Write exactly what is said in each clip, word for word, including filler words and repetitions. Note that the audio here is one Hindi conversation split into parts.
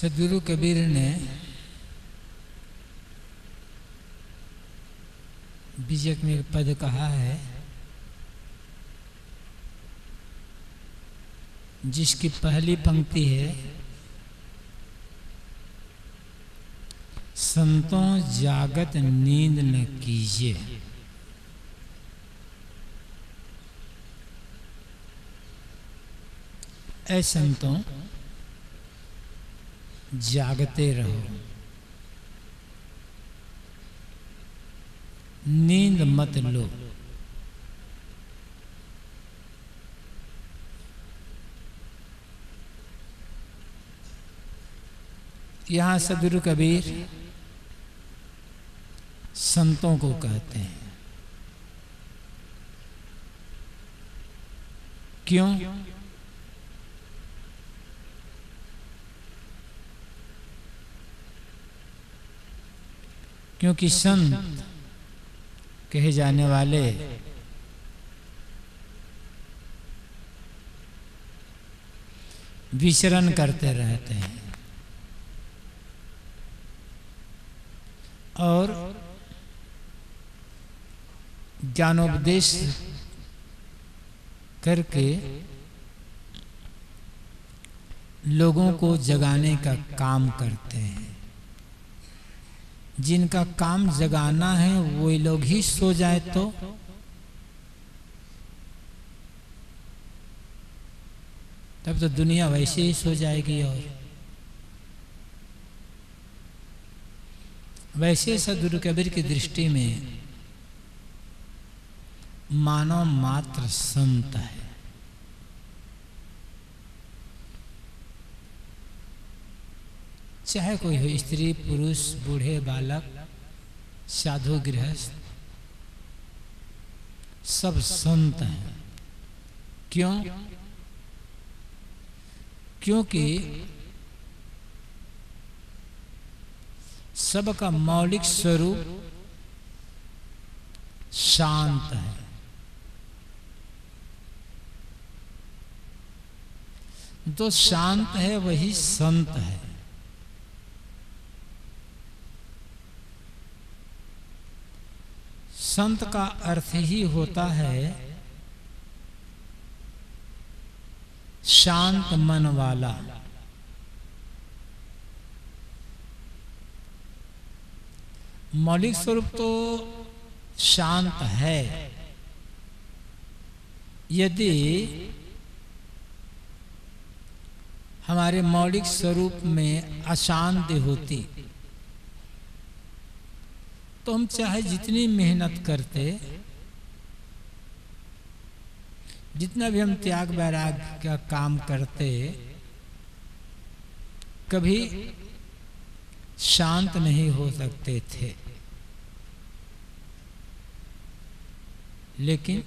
सदगुरु कबीर ने बीजक में एक पद कहा है, जिसकी पहली पंक्ति है, संतों जागत नींद न कीजिए। ऐ संतों जागते रहो, नींद मत लो। यहाँ सदगुरु कबीर संतों को कहते हैं। क्यों? क्योंकि संत कहे जाने वाले विचरण करते रहते हैं और ज्ञानोपदेश करके लोगों को जगाने का काम करते हैं। जिनका काम जगाना है वो लोग ही सो जाए तो तब तो दुनिया वैसे ही सो जाएगी। और वैसे सदगुरु कबीर की दृष्टि में मानव मात्र संत है। चाहे कोई हो, स्त्री पुरुष बूढ़े बालक साधु गृहस्थ, सब संत हैं। क्यों? क्योंकि सबका मौलिक स्वरूप शांत है। जो शांत है वही संत है। संत का अर्थ ही होता है शांत मन वाला। मौलिक स्वरूप तो शांत है। यदि हमारे मौलिक स्वरूप में अशांति होती तो हम चाहे जितनी मेहनत करते, जितना भी हम त्याग वैराग्य का काम करते, कभी शांत नहीं हो सकते थे। लेकिन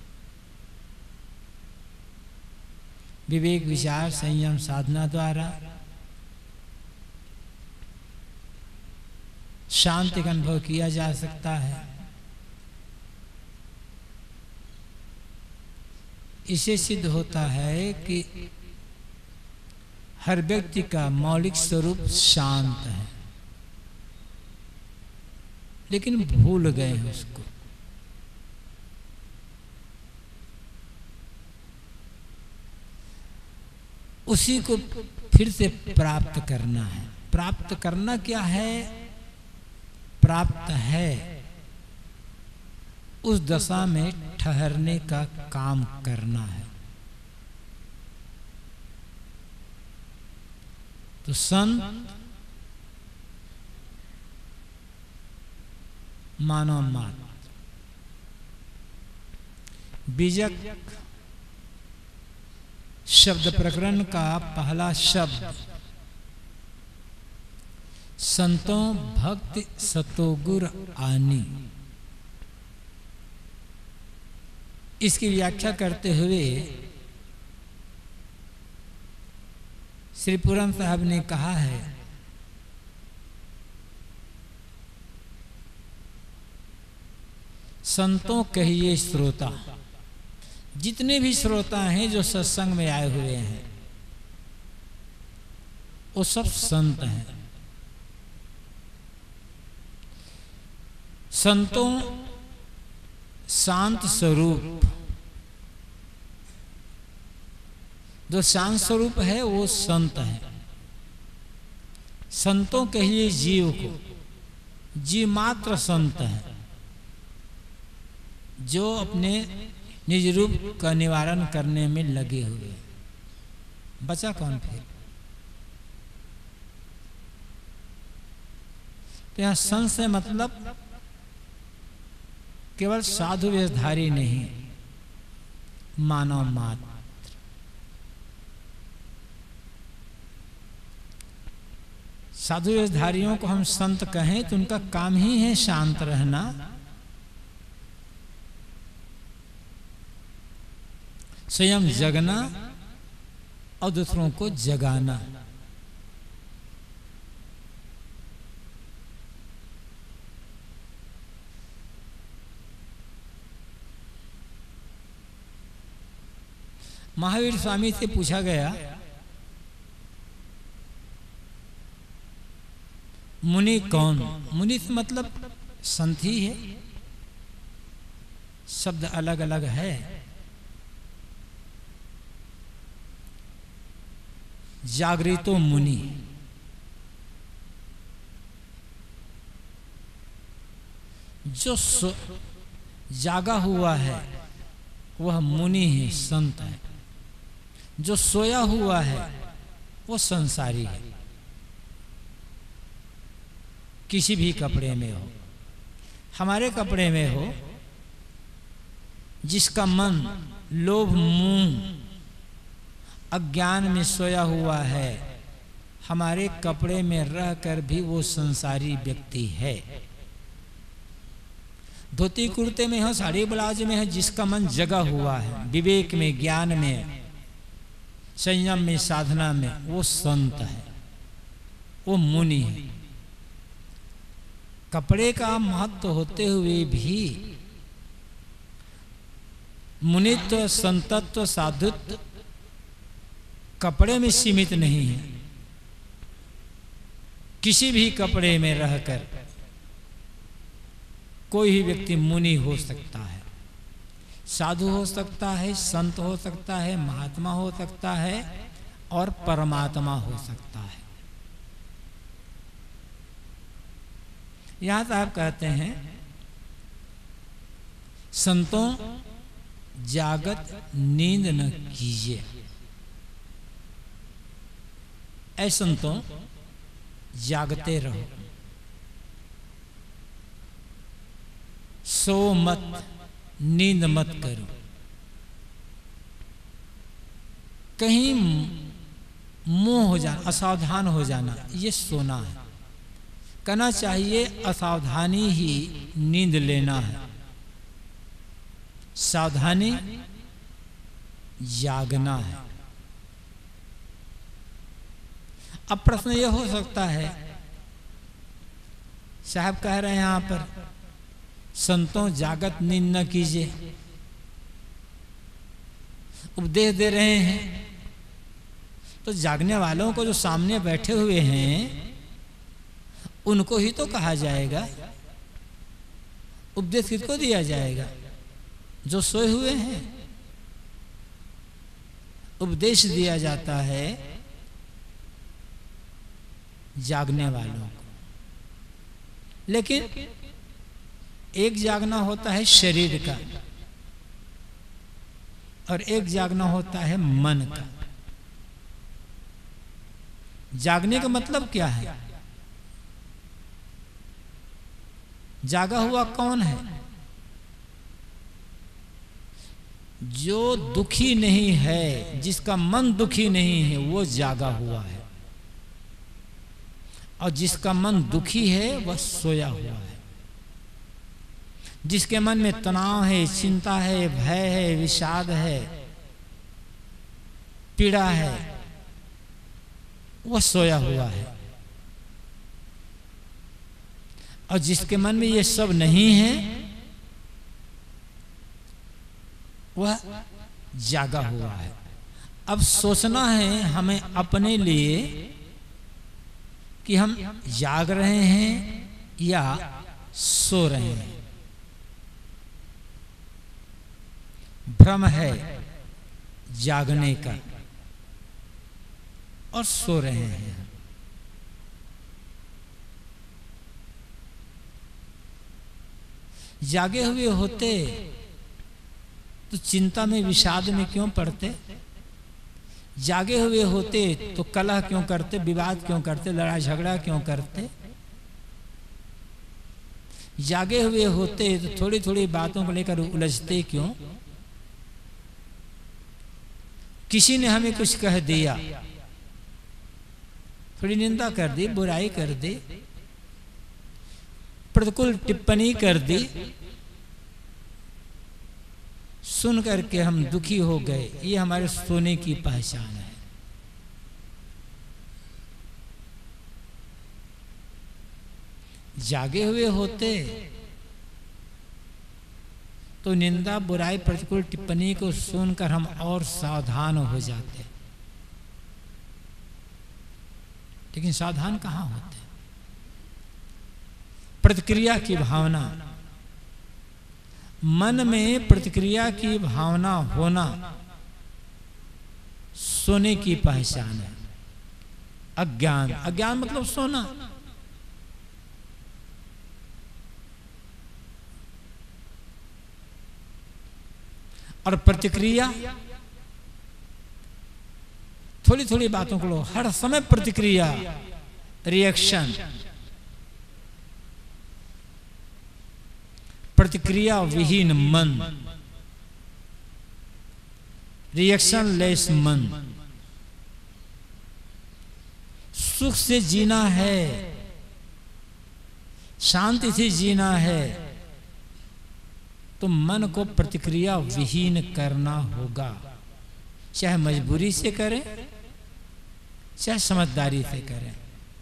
विवेक विचार संयम साधना द्वारा शांति का अनुभव किया जा सकता है। इसे सिद्ध होता है कि हर व्यक्ति का मौलिक स्वरूप शांत है, लेकिन भूल गए हैं उसको। उसी को फिर से प्राप्त करना है। प्राप्त करना क्या है? प्राप्त है उस दशा में ठहरने का काम करना है। तो संत मानव मात्र। बीजक शब्द प्रकरण का पहला शब्द संतों भक्ति सतोगुर आनी। इसकी व्याख्या करते हुए श्री पूरन साहब ने कहा है, संतों कहिए श्रोता। जितने भी श्रोता हैं जो सत्संग में आए हुए हैं, वो सब संत हैं। संतों शांत स्वरूप, जो शांत स्वरूप है वो संत है। संतों कहिए जीव को, जीव मात्र संत है, जो अपने निज रूप का निवारण करने में लगे हुए। बचा कौन फिर? तो यहां संत से मतलब केवल साधु वेशधारी नहीं, मानव मात्र। साधु वेशधारियों को हम संत कहें तो उनका काम ही है शांत रहना, स्वयं जगना और दूसरों को जगाना। महावीर स्वामी से पूछा गया, मुनि कौन? मुनि से मतलब संत ही है, शब्द अलग अलग है। जागृतो मुनि, जो जागा हुआ है वह मुनि है, संत है। जो सोया हुआ है वो संसारी है, किसी भी कपड़े में हो। हमारे कपड़े में हो, जिसका मन लोभ मोह अज्ञान में सोया हुआ है, हमारे कपड़े में रहकर भी वो संसारी व्यक्ति है। धोती कुर्ते में हो, साड़ी ब्लाउज में है, जिसका मन जगा हुआ है, विवेक में, ज्ञान में, संयम में, साधना में, वो संत है, वो मुनि है। कपड़े का महत्व होते हुए भी मुनित्व, संतत्व, साधुत्व कपड़े में सीमित नहीं है। किसी भी कपड़े में रहकर कोई भी व्यक्ति मुनि हो सकता है, साधु हो सकता है, संत हो सकता है, महात्मा हो सकता है और परमात्मा हो सकता है। यहां साहब कहते हैं, संतों जागत नींद न कीजिए। ऐ संतों जागते रहो, सो मत, नींद मत करो। कहीं मोह हो जाना, असावधान हो जाना, ये सोना है। कहना चाहिए असावधानी ही नींद लेना है, सावधानी जागना है। अब प्रश्न यह हो सकता है, साहब कह रहे हैं यहां पर संतों जागत नींद न कीजिए, उपदेश दे रहे हैं, तो जागने वालों को जो सामने बैठे हुए हैं उनको ही तो कहा जाएगा। उपदेश किसको दिया जाएगा? जो सोए हुए हैं। उपदेश दिया जाता है जागने वालों को। लेकिन एक जागना होता है शरीर का और एक जागना होता है मन का। जागने का मतलब क्या है? जागा हुआ कौन है? जो दुखी नहीं है, जिसका मन दुखी नहीं है, वो जागा हुआ है। और जिसका मन दुखी है वह सोया हुआ है। जिसके मन में तनाव है, चिंता है, भय है, विषाद है, पीड़ा है, वह सोया हुआ है। और जिसके मन में ये सब नहीं है वह जागा हुआ है। अब सोचना है हमें अपने लिए कि हम जाग रहे हैं या सो रहे हैं। भ्रम है जागने का और सो रहे हैं। जागे हुए होते तो चिंता में विषाद में क्यों पड़ते? जागे हुए होते तो कलह क्यों करते, विवाद क्यों करते, लड़ाई झगड़ा क्यों करते? जागे हुए होते तो थोड़ी थोड़ी बातों को लेकर उलझते क्यों? किसी ने हमें कुछ कह दिया, थोड़ी निंदा कर दी, बुराई कर दी, प्रतिकूल टिप्पणी कर दी, सुन करके हम दुखी हो गए, ये हमारे सोने की पहचान है। जागे हुए होते तो निंदा बुराई प्रतिकूल टिप्पणी को सुनकर हम और सावधान हो जाते, लेकिन सावधान कहाँ होते? प्रतिक्रिया की भावना, मन में प्रतिक्रिया की भावना होना सोने की पहचान है। अज्ञान, अज्ञान मतलब सोना। और प्रतिक्रिया थोड़ी थोड़ी बातों को लो, हर समय प्रतिक्रिया, रिएक्शन। प्रतिक्रिया विहीन मन, रिएक्शन लेस मन। सुख से जीना है, शांति से जीना है, तो मन को प्रतिक्रिया विहीन करना होगा। चाहे मजबूरी से करें, चाहे समझदारी से करें।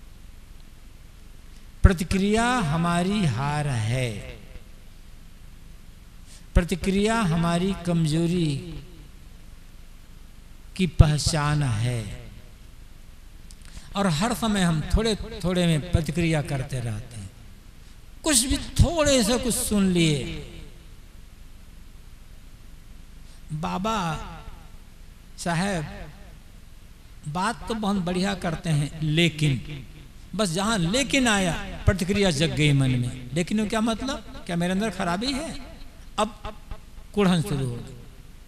प्रतिक्रिया हमारी हार है, प्रतिक्रिया हमारी कमजोरी की पहचान है। और हर समय हम थोड़े थोड़े में प्रतिक्रिया करते रहते हैं। कुछ भी थोड़े से कुछ सुन लिए, बाबा साहब बात तो बहुत बढ़िया करते हैं, लेकिन बस जहां लेकिन आया प्रतिक्रिया जग गई मन में। लेकिन क्या मतलब? क्या मेरे अंदर खराबी है? अब कुढ़न शुरू हो गई।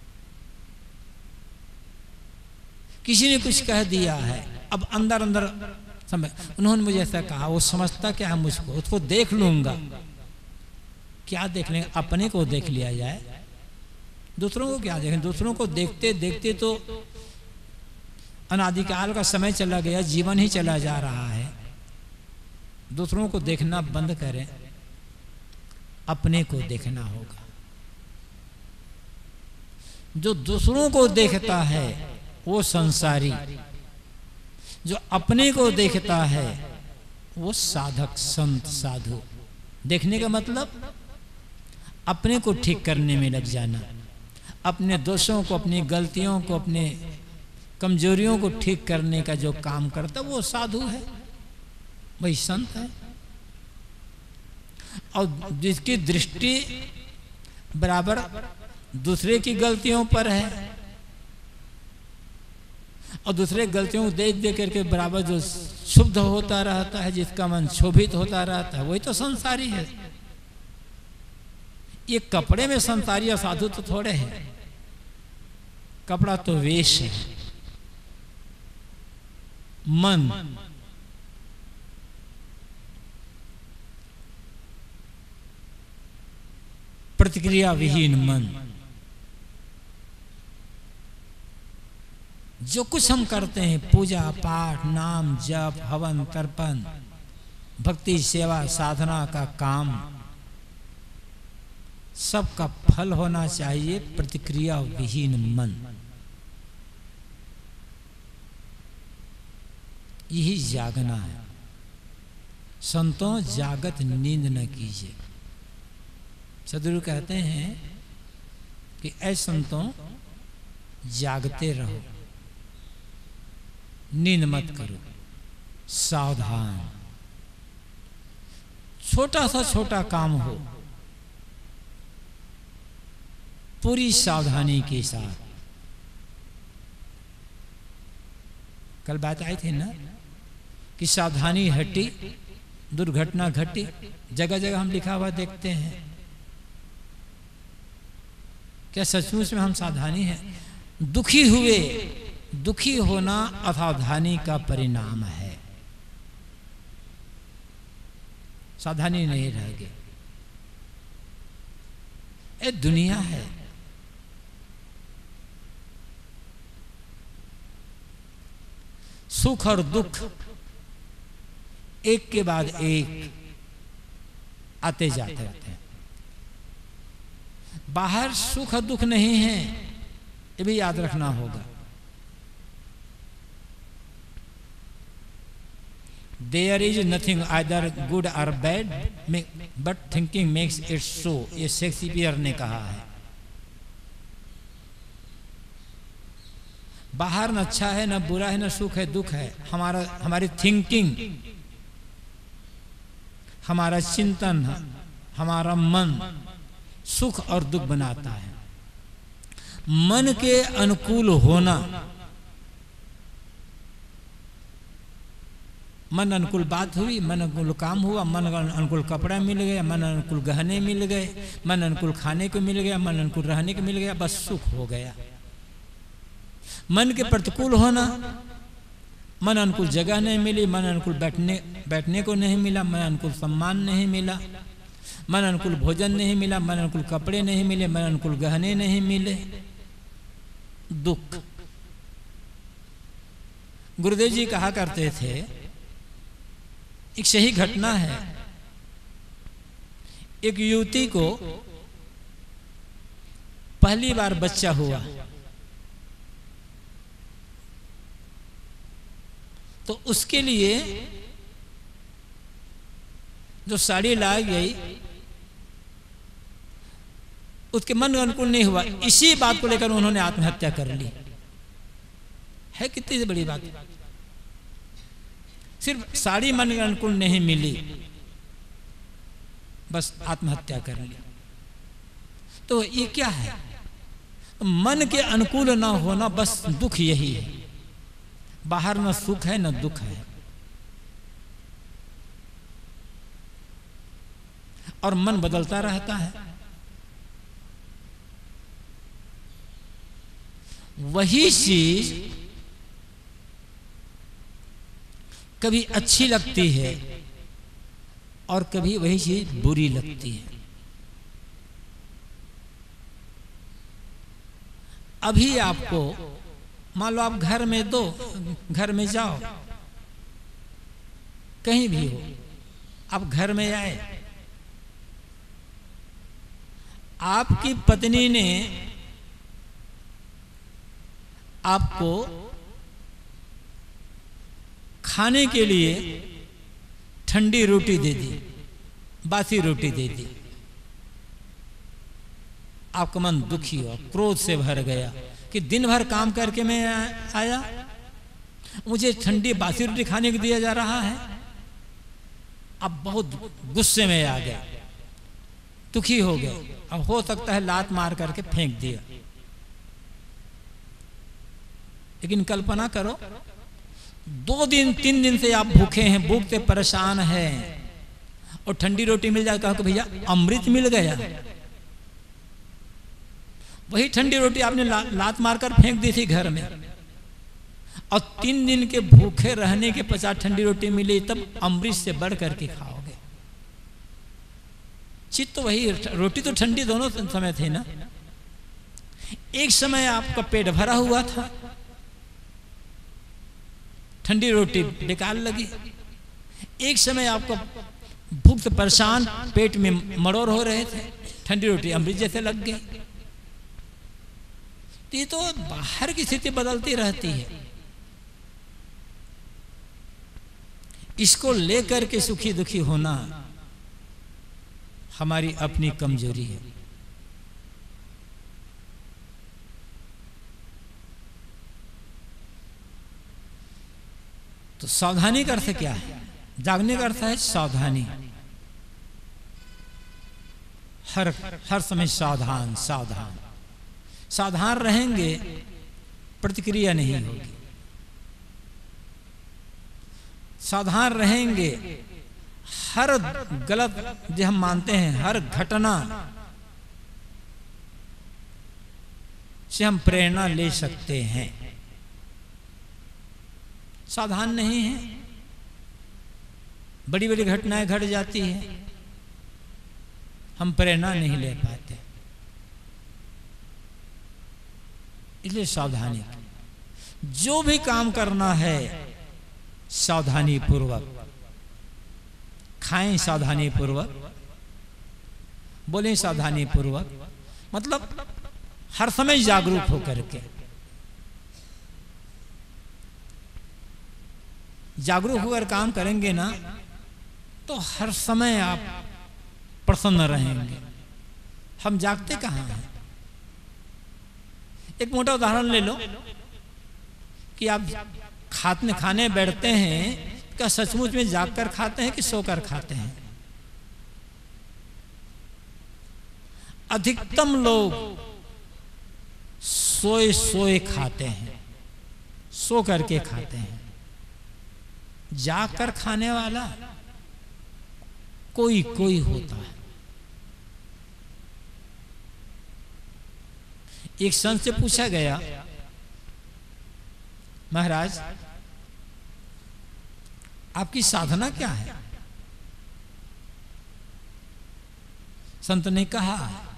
किसी ने कुछ कह दिया है, अब अंदर अंदर समझ, उन्होंने मुझे ऐसा कहा, वो समझता क्या है मुझको, उसको देख लूंगा। क्या देख लेंगे? अपने को देख लिया जाए, दूसरों को क्या देखें? दूसरों को देखते देखते तो अनादिकाल का समय चला गया, जीवन ही चला जा रहा है। दूसरों को देखना बंद करें, अपने को देखना होगा। जो दूसरों को देखता है वो संसारी, जो अपने को देखता है वो साधक, संत, साधु। देखने का मतलब अपने को ठीक करने में लग जाना, अपने दोषों को, अपनी गलतियों को, अपने कमजोरियों को ठीक करने का जो काम करता वो साधु है, वही संत है। और जिसकी दृष्टि बराबर दूसरे की गलतियों पर है और दूसरे गलतियों को देख देख करके बराबर जो शुद्ध होता रहता है, जिसका मन शोभित होता रहता है, वही तो संसारी है। ये कपड़े में संसारी और साधु तो थोड़े हैं, कपड़ा तो वेश है। मन, प्रतिक्रिया विहीन मन। जो कुछ हम करते हैं, पूजा पाठ, नाम जप, हवन तर्पण, भक्ति सेवा साधना का काम, सबका फल होना चाहिए प्रतिक्रिया विहीन मन। यही जागना है। संतों जागत नींद न कीजिए। सदगुरु कहते हैं कि ऐ संतों जागते रहो, नींद मत करो। सावधान। छोटा सा छोटा काम हो, पूरी सावधानी के साथ। कल बात आई थी ना कि सावधानी हटी दुर्घटना घटी। जगह जगह हम लिखा हुआ देखते हैं। क्या सचमुच में हम सावधानी हैं? दुखी हुए, दुखी होना असावधानी का परिणाम है। सावधानी नहीं रह गई। ये दुनिया है। सुख और दुख एक के बाद एक आते जाते रहते हैं। बाहर सुख और दुख नहीं है, ये भी याद रखना होगा। There is nothing either good or bad but thinking makes it so, ये शेक्सपियर ने कहा है। बाहर न अच्छा है, न बुरा है, न सुख है, दुख है। हमारा हमारी थिंकिंग, हमारा चिंतन, हमारा मन सुख और दुख बनाता है। मन के अनुकूल होना, मन अनुकूल बात हुई, मन अनुकूल काम हुआ, मन अनुकूल कपड़ा मिल गया, मन अनुकूल गहने मिल गए, मन अनुकूल खाने को मिल गया, मन अनुकूल रहने को मिल गया, बस सुख हो गया। मन के प्रतिकूल होना, मन अनुकूल जगह नहीं मिली, मन अनुकूल बैठने बैठने को नहीं मिला, मन अनुकूल सम्मान नहीं मिला, मन अनुकूल भोजन नहीं मिला, मन अनुकूल कपड़े नहीं मिले, मन अनुकूल गहने नहीं मिले, दुख। गुरुदेव जी कहा करते थे, एक सही घटना है। एक युवती को पहली बार बच्चा हुआ तो उसके लिए जो साड़ी लाई गई उसके मन अनुकूल नहीं हुआ। इसी बात को लेकर उन्होंने आत्महत्या कर ली। है कितनी बड़ी बात। सिर्फ साड़ी मन के अनुकूल नहीं मिली, बस आत्महत्या कर ली। तो ये क्या है? मन के अनुकूल ना होना, बस दुख यही है। बाहर न सुख है न दुख है। और मन बदलता रहता है। वही चीज कभी अच्छी लगती है और कभी वही चीज बुरी लगती है। अभी आपको मान लो आप घर में दो, घर में जाओ, कहीं भी हो, आप घर में आए, आपकी पत्नी ने आपको खाने के लिए ठंडी रोटी दे दी, बासी रोटी दे दी। आपका मन दुखी हो, क्रोध से भर गया कि दिन भर काम करके मैं आया, मुझे ठंडी बासी रोटी खाने को दिया जा रहा है। अब बहुत गुस्से में आ गए, दुखी हो गए। अब हो सकता है लात मार करके फेंक दिया। लेकिन कल्पना करो, दो दिन तीन दिन से आप भूखे हैं, भूख से परेशान हैं, और ठंडी रोटी मिल जाए, कहो कि भैया अमृत मिल गया। वही ठंडी रोटी आपने ला, लात मारकर फेंक दी थी घर में, और तीन दिन के भूखे रहने के पश्चात ठंडी रोटी मिली, तब अमृत से बढ़ करके खाओगे। चित्त तो वही, रोटी तो ठंडी दोनों समय थे ना। एक समय आपका पेट भरा हुआ था, ठंडी रोटी बेकार लगी। एक समय आपको भूख से परेशान, पेट में मरोड़ हो रहे थे, ठंडी रोटी अमृत जैसे लग गई। तो ये तो बाहर की स्थिति बदलती रहती है। इसको लेकर के सुखी दुखी होना हमारी अपनी कमजोरी है। तो सावधानी का अर्थ क्या है? जागने का अर्थ है सावधानी, हर हर समय सावधान सावधान सावधान रहेंगे, प्रतिक्रिया नहीं होगी। सावधान रहेंगे, हर गलत जो हम मानते हैं, हर घटना से हम प्रेरणा ले सकते हैं। सावधान नहीं है, बड़ी बड़ी घटनाएं घट जाती हैं, हम प्रेरणा नहीं ले पाते। इसलिए सावधानी, जो भी काम करना है सावधानी पूर्वक, खाएं सावधानी पूर्वक, बोलें सावधानी पूर्वक, मतलब हर समय जागरूक होकर के। जागरूक होकर काम करेंगे ना तो हर समय आप प्रसन्न रहेंगे। हम जागते कहाँ हैं? एक मोटा उदाहरण ले लो कि आप खाने खाने बैठते हैं, क्या सचमुच में जागकर खाते हैं कि सोकर खाते हैं? अधिकतम लोग सोए सोए खाते हैं, सो करके खाते हैं। जागकर खाने वाला कोई कोई होता है। एक संत से पूछा गया, महाराज आपकी साधना क्या है? संत ने कहा,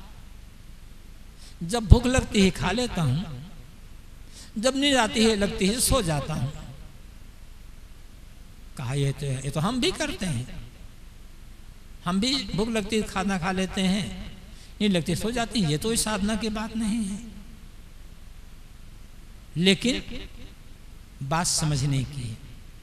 जब भूख लगती है खा लेता हूं, जब नींद आती है लगती है सो जाता हूं। कहा ये तो ये तो हम भी करते हैं, हम भी भूख लगती है खाना खा लेते हैं, नींद लगती है सो जाती है। ये तो इस साधना की बात नहीं है। लेकिन बात समझने की है।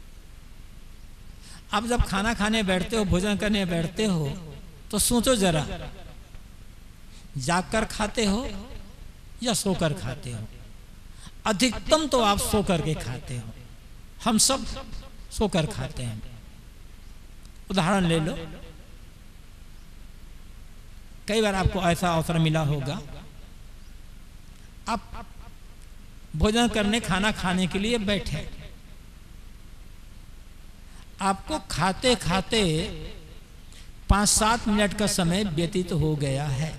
आप जब खाना खाने बैठते हो, भोजन करने बैठते हो, तो सोचो जरा, जागकर खाते हो या सोकर खाते हो? अधिकतम तो आप सोकर के खाते हो। हम सब सोकर खाते हैं। उदाहरण ले लो, कई बार आपको ऐसा अवसर मिला होगा, आप भोजन करने, खाना खाने के लिए बैठे, आपको खाते खाते पांच सात मिनट का समय व्यतीत हो गया है।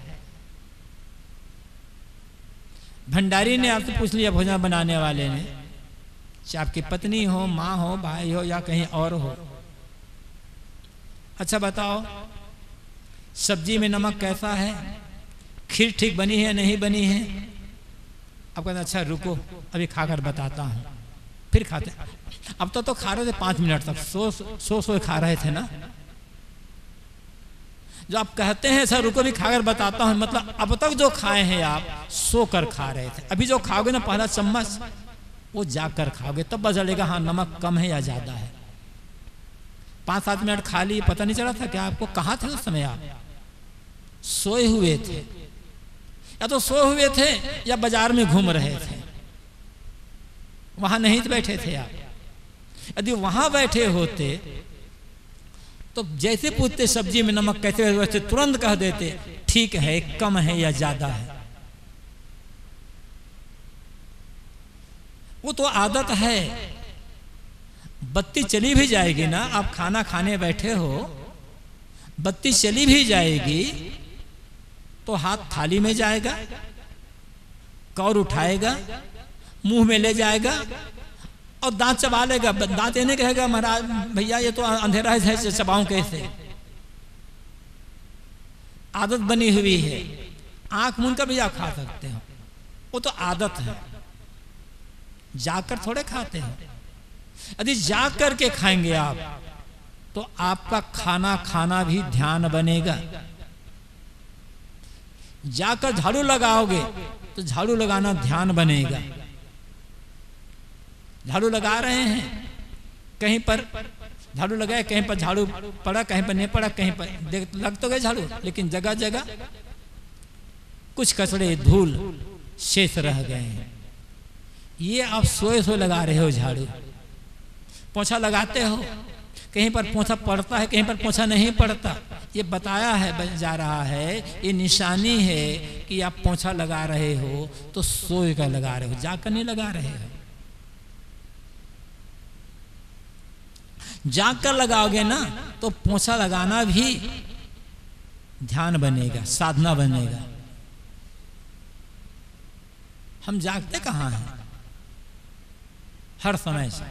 भंडारी ने आपसे पूछ लिया, भोजन बनाने वाले ने, चाहे आपकी पत्नी हो, माँ हो, भाई हो या कहीं और हो, अच्छा बताओ सब्जी में नमक कैसा है, खीर ठीक बनी है नहीं बनी है? आप कहते अच्छा रुको अभी खाकर बताता हूँ, फिर खाते। अब तो तो खा रहे थे पाँच मिनट तक, सो सो सो खा रहे थे ना। जो आप कहते हैं सर रुको भी खाकर बताता हूँ, मतलब अब तक जो खाए हैं आप सो कर खा रहे थे। अभी जो खाओगे ना पहला चम्मच, वो जाकर खाओगे, तब पता चलेगा हाँ नमक कम है या ज्यादा है। पाँच सात मिनट खा ली, पता नहीं चला था क्या आपको? कहाँ थे उस समय? आप सोए हुए थे, या तो सोए हुए थे या बाजार में घूम रहे थे, वहां नहीं बैठे थे आप। यदि वहां बैठे होते तो जैसे पूछते सब्जी में नमक कैसे, वैसे तुरंत कह देते ठीक है, कम है या ज्यादा है। वो तो आदत है। बत्ती चली भी जाएगी ना, आप खाना खाने बैठे हो, बत्ती चली भी जाएगी तो हाथ थाली में जाएगा, कौर उठाएगा, मुंह में ले जाएगा और दांत चबा लेगा। दांत ये नहीं कहेगा महाराज भैया ये तो अंधेरा है चबाऊं कैसे। आदत बनी हुई है, आंख मूंद कर भी आप खा सकते हो, वो तो आदत है। जाकर थोड़े खाते हैं। यदि जाग करके खाएंगे आप तो आपका खाना खाना भी ध्यान बनेगा। जाकर झाड़ू लगाओगे तो झाड़ू लगाना ध्यान बनेगा। झाड़ू लगा रहे हैं, कहीं पर झाड़ू लगाए, कहीं पर झाड़ू पड़ा, कहीं पर नहीं पड़ा, कहीं पर देख लग तो गए झाड़ू, लेकिन जगह जगह कुछ कचड़े धूल शेष रह गए हैं। ये आप सोए सोए लगा रहे हो झाड़ू, पोछा लगाते हो, कहीं पर पोछा पड़ता है, कहीं पर पोछा नहीं पड़ता। ये बताया है जा रहा है, ये निशानी है कि आप पोछा लगा रहे हो तो सोए का लगा रहे हो, जाकर नहीं लगा रहे हो। जाकर लगाओगे ना तो पोछा लगाना भी ध्यान बनेगा, साधना बनेगा। हम जागते कहाँ हैं? हर समय से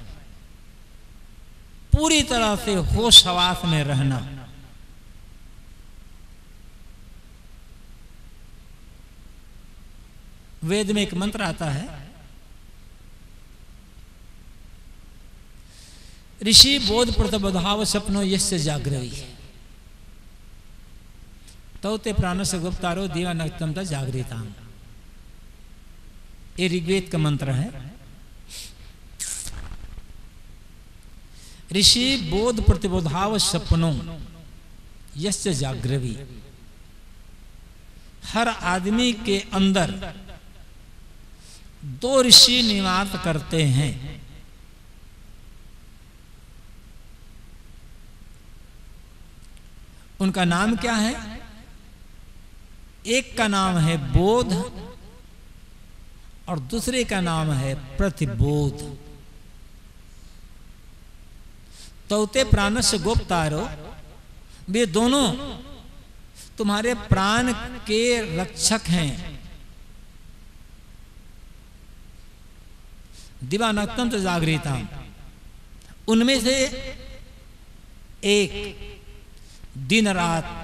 पूरी तरह से होश हवास में रहना। वेद में एक मंत्र आता है, ऋषि बोध प्रतिबोधाव सपनो यस्य जागृति तो ते प्राण से गुप्तारो दिवा नक्तमता जागृता। ये ऋग्वेद का मंत्र है। ऋषि बोध प्रतिबोधाव सपनों यस्य जागृति। हर आदमी के अंदर दो ऋषि निवास करते हैं। उनका नाम क्या है? एक का नाम है बोध और दूसरे का नाम है प्रतिबोध। तौते प्राण से गोप्तारो, वे दोनों तुम्हारे प्राण के रक्षक हैं। दिवानक्तम तो जागृता, उनमें से एक दिन रात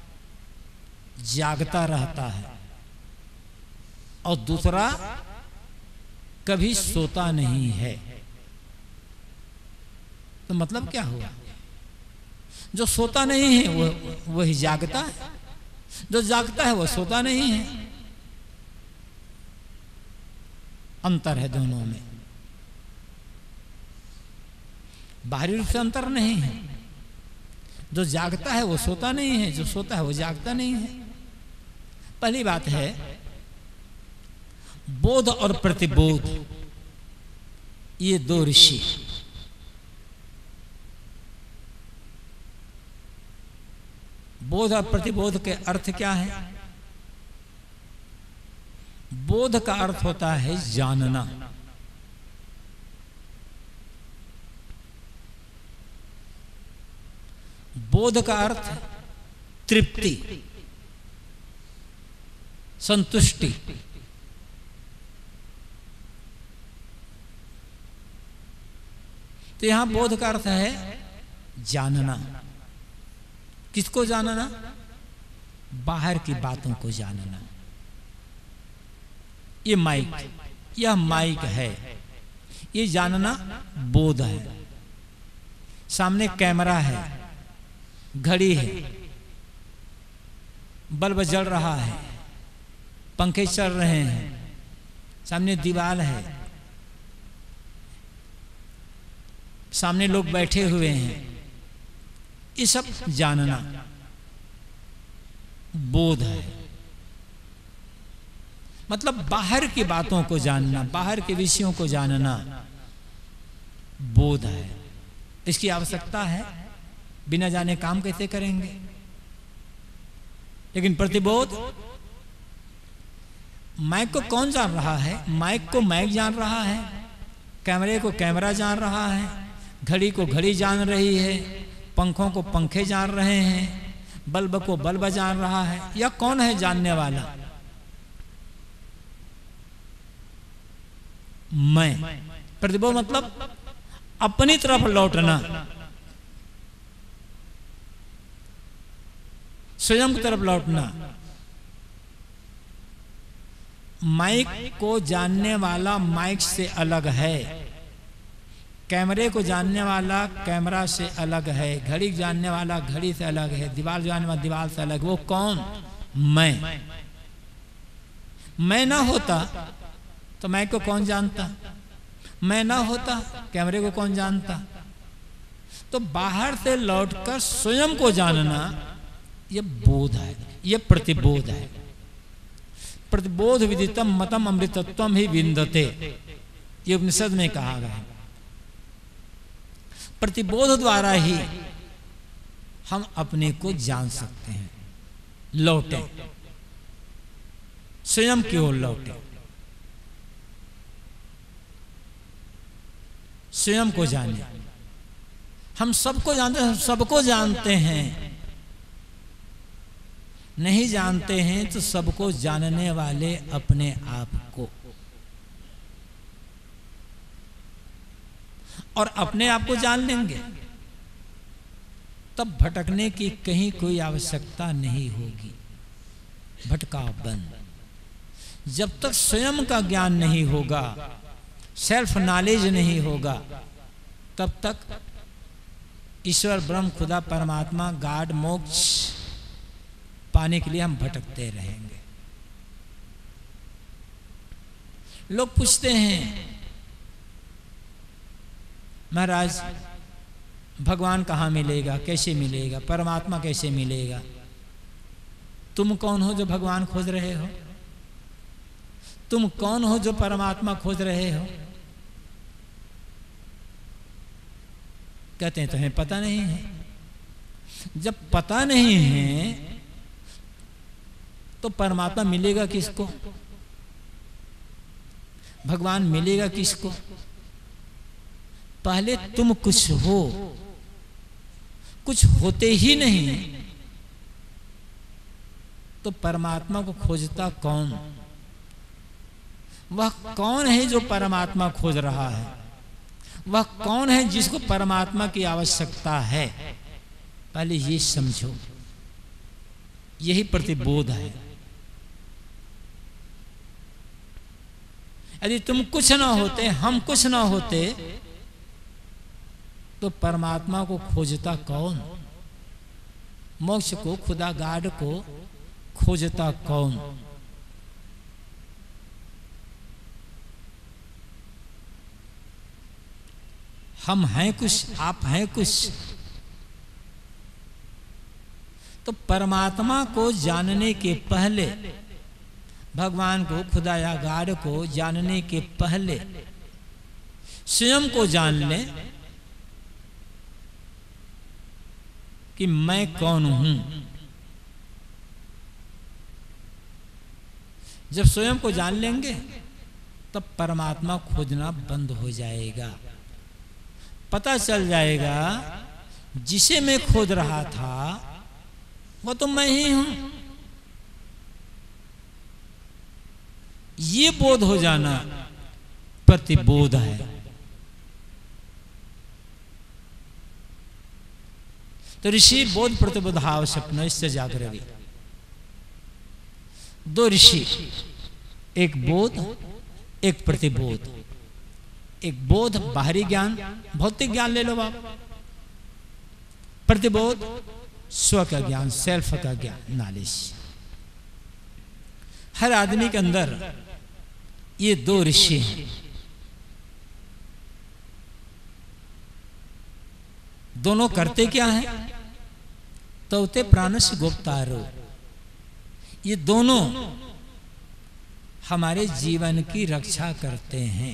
जागता रहता है और दूसरा कभी सोता नहीं है। तो मतलब क्या हुआ? जो सोता नहीं है वो वही जागता है, जो जागता है वो सोता नहीं है। अंतर है दोनों में, बाहरी रूप से अंतर नहीं है। जो जागता है वो सोता नहीं है, जो सोता है वो जागता नहीं है। पहली बात है बोध और प्रतिबोध, ये दो ऋषि। बोध और प्रतिबोध के अर्थ क्या है? बोध का अर्थ होता है जानना, बोध का अर्थ तृप्ति, संतुष्टि। तो यहां बोध का अर्थ है जानना। किसको जानना? बाहर की बातों को जानना। ये माइक, यह माइक है, ये जानना बोध है। सामने कैमरा है, घड़ी है, बल्ब जल रहा है, पंखे चल रहे हैं, सामने दीवार है, सामने लोग बैठे हुए हैं। ये सब जानना बोध है। मतलब बाहर की बातों को जानना, बाहर के विषयों को जानना बोध है। इसकी आवश्यकता है, बिना जाने काम कैसे करेंगे। लेकिन प्रतिबोध, माइक को कौन जान रहा है? माइक को माइक जान रहा है, कैमरे को कैमरा जान रहा है, घड़ी को घड़ी जान रही है, पंखों को पंखे जान रहे हैं, बल्ब को बल्ब जान रहा है। या कौन है जानने वाला? मैं। प्रतिबोध मतलब अपनी तरफ लौटना, स्वयं की तरफ लौटना। माइक को जानने वाला माइक से अलग है, कैमरे को जानने वाला कैमरा से अलग है, घड़ी जानने वाला घड़ी से अलग है, दीवार जानने वाला दीवार से अलग। वो कौन? मैं। मैं ना होता तो माइक को कौन जानता? मैं ना होता कैमरे को कौन जानता? तो बाहर से लौटकर स्वयं को जानना, यह बोध है, यह प्रतिबोध है। प्रतिबोध विदितम मतम अमृतत्वम ही विंदते, ये उपनिषद में कहा गया है। प्रतिबोध द्वारा ही हम अपने को जान सकते हैं। लौटे, स्वयं की ओर लौटे, स्वयं को जाने। हम सबको जानते हैं, सबको जानते हैं, नहीं जानते हैं तो सबको जानने वाले अपने आप को, और अपने आप को जान लेंगे तब भटकने की कहीं कोई आवश्यकता नहीं होगी। भटकाव बंद। जब तक स्वयं का ज्ञान नहीं होगा, सेल्फ नॉलेज नहीं होगा, तब तक ईश्वर, ब्रह्म, खुदा, परमात्मा, गॉड, मोक्ष पाने के लिए हम भटकते रहेंगे। लोग पूछते हैं, महाराज भगवान कहाँ मिलेगा, कैसे मिलेगा, परमात्मा कैसे मिलेगा? तुम कौन हो जो भगवान खोज रहे हो? तुम कौन हो जो परमात्मा खोज रहे हो? कहते हैं तुम्हें पता नहीं है। जब पता नहीं है तो परमात्मा मिलेगा किसको? भगवान मिलेगा किसको? पहले तुम कुछ हो, कुछ होते ही नहीं तो परमात्मा को खोजता कौन? वह कौन है जो परमात्मा खोज रहा है? वह कौन है जिसको परमात्मा की आवश्यकता है? पहले ये समझो, यही प्रतिबोध है। यदि तुम कुछ ना होते, हम कुछ ना होते, तो परमात्मा को खोजता कौन? मोक्ष को, खुदा, गॉड को खोजता कौन? हम हैं कुछ, आप हैं कुछ, तो परमात्मा को जानने के पहले, भगवान को, खुदा या गॉड को जानने के पहले स्वयं को जान ले कि मैं कौन हूं। जब स्वयं को जान लेंगे तब परमात्मा खोजना बंद हो जाएगा। पता चल जाएगा जिसे मैं खोज रहा था वो तो मैं ही हूं। ये बोध हो जाना प्रतिबोध है। तो ऋषि बोध प्रतिबोधाव स्वप्न इससे जागृति। दो ऋषि, एक बोध, एक प्रतिबोध। एक बोध बाहरी ज्ञान, भौतिक ज्ञान ले लो आप। प्रतिबोध स्व का ज्ञान, सेल्फ का ज्ञान, नॉलेज। हर आदमी के अंदर ये दो ऋषि हैं। दोनों करते क्या हैं? तौते प्राणस्य गोप्तारो। ये दोनों हमारे जीवन की रक्षा करते हैं।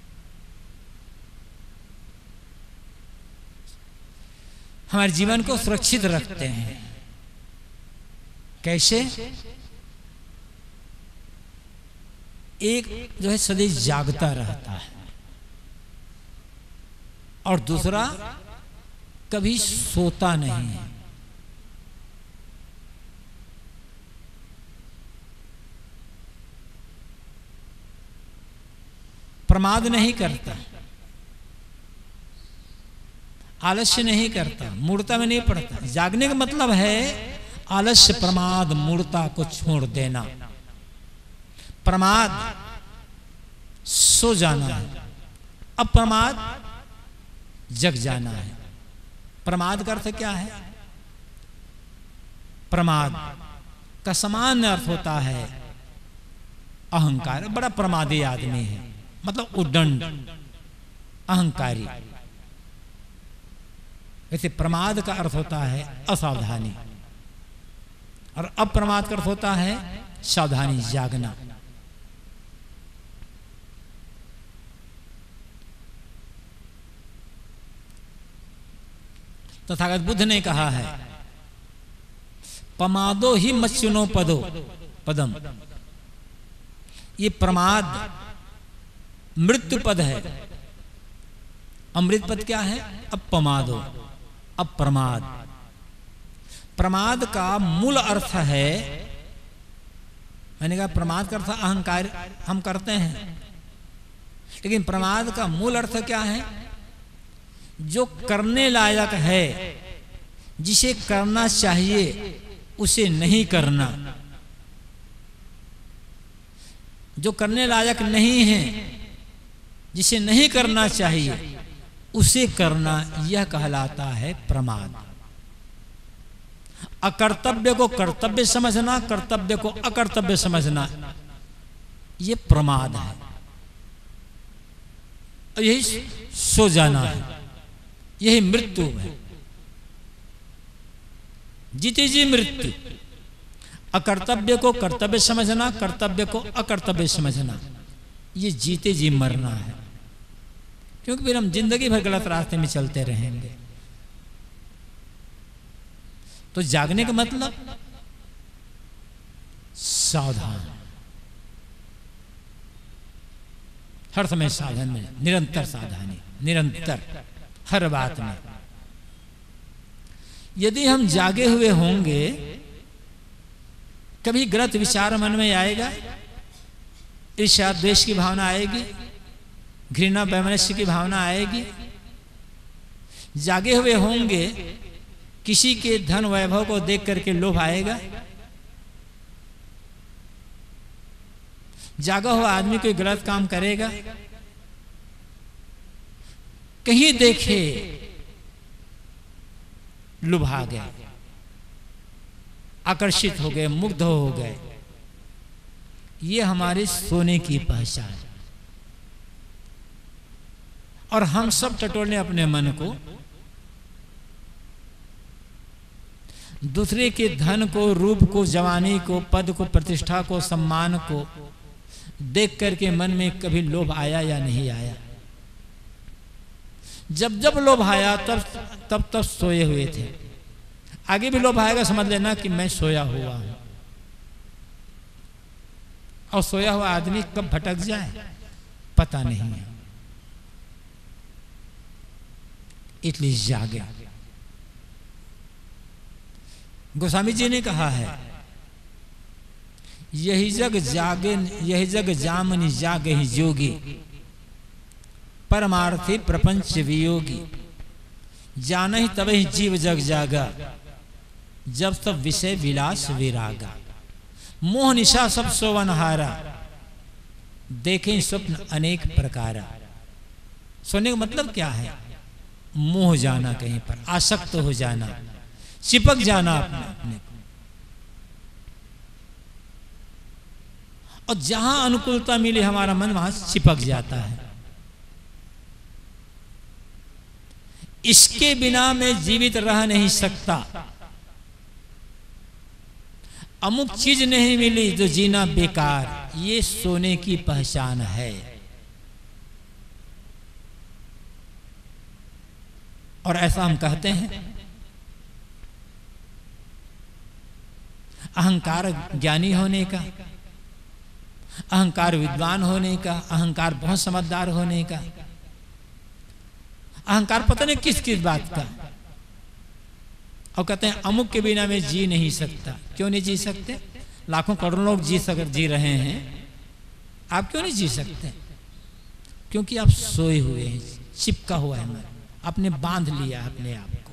हमारे जीवन को सुरक्षित रखते हैं। कैसे? एक जो है सदैव जागता रहता है और दूसरा कभी सोता नहीं है। प्रमाद नहीं करता, आलस्य नहीं करता, मूर्ता में नहीं पड़ता। जागने का मतलब है आलस्य, प्रमाद, मूर्ता को छोड़ देना। प्रमाद सो जाना है, अप्रमाद जग जाना है। प्रमाद का अर्थ क्या है? प्रमाद का समान अर्थ होता है अहंकार। बड़ा प्रमादी आदमी है, मतलब उद्दंड, अहंकारी। वैसे प्रमाद का अर्थ होता है असावधानी, और अप्रमाद का अर्थ होता है सावधानी, जागना। तथागत बुद्ध ने कहा है, पमादो ही मच्युनो पदो पदम, ये प्रमाद मृत्यु पद है। अमृत पद क्या है? अपमादो, अप्रमाद। प्रमाद का मूल अर्थ है, मैंने कहा प्रमाद का अर्थ अहंकार हम करते हैं, लेकिन प्रमाद का मूल अर्थ क्या है? जो करने लायक है, जिसे करना चाहिए उसे नहीं करना, जो करने लायक नहीं है, जिसे नहीं करना चाहिए उसे करना, यह कहलाता है प्रमाद। अकर्तव्य को कर्तव्य समझना, कर्तव्य को अकर्तव्य समझना, यह प्रमाद है। और यही सो जाना है, यही मृत्यु है। जीते जी मृत्यु। अकर्तव्य को कर्तव्य समझना, कर्तव्य को अकर्तव्य समझना, ये जीते जी मरना है। क्योंकि फिर हम जिंदगी भर गलत रास्ते में चलते रहेंगे। तो जागने का मतलब सावधान, हर समय साधन में, निरंतर सावधानी, निरंतर हर बात में। यदि हम जागे हुए होंगे, कभी गलत विचार मन में आएगा, ईर्ष्या द्वेष की भावना आएगी, घृणा वैमनस्य की भावना आएगी। जागे हुए होंगे, किसी के धन वैभव को देख करके लोभ आएगा। जागा हुआ आदमी कोई गलत काम करेगा, कहीं देखे लुभा गए, आकर्षित हो गए, मुग्ध हो गए। ये हमारे सोने की पहचान। और हम सब टटोलने अपने मन को, दूसरे के धन को, रूप को, जवानी को, पद को, प्रतिष्ठा को, सम्मान को देख करके मन में कभी लोभ आया या नहीं आया? जब जब लोभ आया तब तब तब सोए हुए थे। आगे भी लोभ आएगा, समझ लेना कि मैं सोया हुआ हूं। और सोया हुआ आदमी कब भटक जाए पता नहीं है, इसलिए जागे। गोस्वामी जी ने कहा है, यही जग जागे, यही जग जामनि जागे ही जोगी, परमार्थी प्रपंच वियोगी, जाने ही तब ही जीव जग जागा, जब तब विषय विलास विरागा। मोह निशा सब सोवनहारा, देखें स्वप्न अनेक प्रकारा। सोने का मतलब क्या है? मोह जाना, कहीं पर आसक्त हो जाना, चिपक जाना अपने अपने को। और जहां अनुकूलता मिले हमारा मन वहां चिपक जाता है। इसके बिना मैं जीवित रह नहीं सकता। अमुक चीज नहीं मिली तो जीना बेकार, ये सोने की पहचान है। और ऐसा हम कहते हैं। अहंकार ज्ञानी होने का, अहंकार विद्वान होने का, अहंकार बहुत समझदार होने का, अहंकार पता नहीं किस किस बात का। और कहते हैं अमुक के बिना मैं जी नहीं सकता। क्यों नहीं जी सकते? लाखों करोड़ों लोग जी सक जी रहे हैं, आप क्यों नहीं जी सकते? क्योंकि आप सोए हुए हैं, चिपका हुआ है मन, आपने बांध लिया अपने आप को।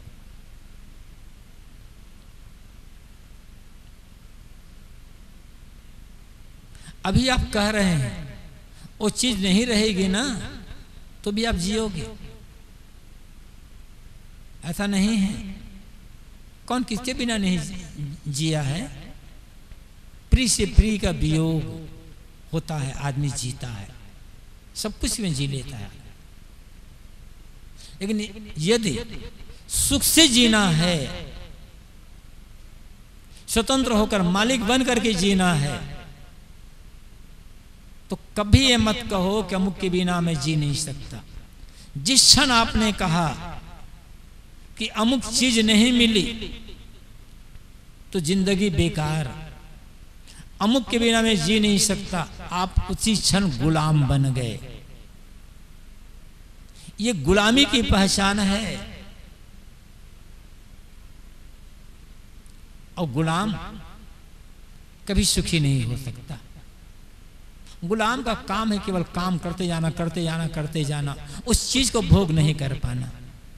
अभी आप कह रहे हैं वो चीज नहीं रहेगी ना तो भी आप जियोगे, ऐसा नहीं है। कौन किसके बिना नहीं जिया है? प्रिय से प्रिय का वियोग होता है, आदमी जीता है, सब कुछ में जी लेता है। लेकिन यदि सुख से जीना है, स्वतंत्र होकर मालिक बन करके जीना है, तो कभी ये मत कहो कि अमुक के बिना मैं जी नहीं सकता। जिस क्षण आपने कहा कि अमुक चीज नहीं मिली तो जिंदगी बेकार, अमुक के बिना मैं जी नहीं सकता, आप उसी क्षण गुलाम बन गए। ये गुलामी की पहचान है। और गुलाम कभी सुखी नहीं हो सकता। गुलाम का काम है केवल काम करते जाना, करते जाना, करते जाना, उस चीज को भोग नहीं कर पाना।